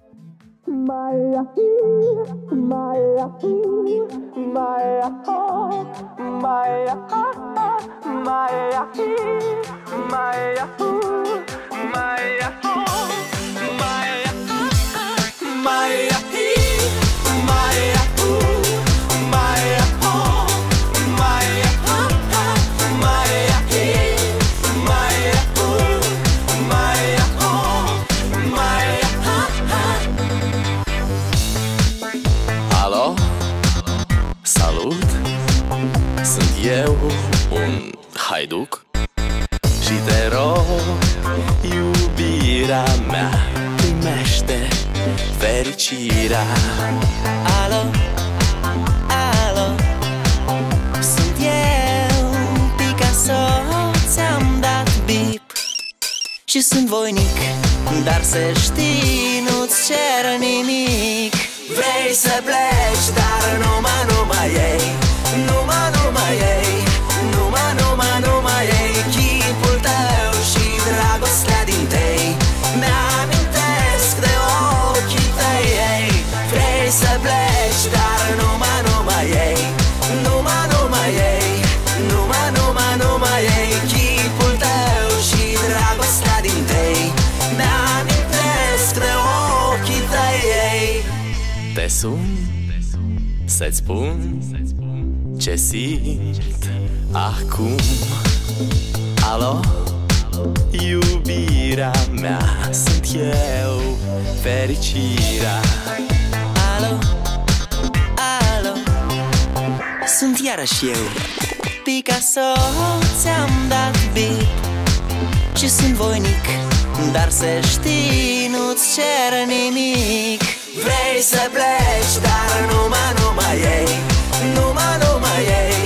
Maya, Maya, Maya, Maya, Maya, Maya, Maya, Alo, salut, sunt eu, un haiduc și te rog, iubirea mea, primește fericirea. Alo, alo, sunt eu, Picasso, ți-am dat bip și sunt voinic, dar să știi, nu-ți cer nimic. Vrei să pleci, dar numai ei, numai ei, numai ei, chipul tău și dragostea din tei mi-amintesc de ochii tăi, ei. Vrei să pleci, dar numai ei, numai ei, numai ei, chipul tău și dragostea din tei mi-amintesc de ochii tăi, ei. Te sun să-ți spun ce simt acum. Alo, iubirea mea, sunt eu, fericirea. Alo, alo, sunt iarăși eu, Picasso, ți-am dat bip și sunt voinic, dar să știi, nu-ți cer nimic. Vrei să pleci, dar numai ei, numai ei,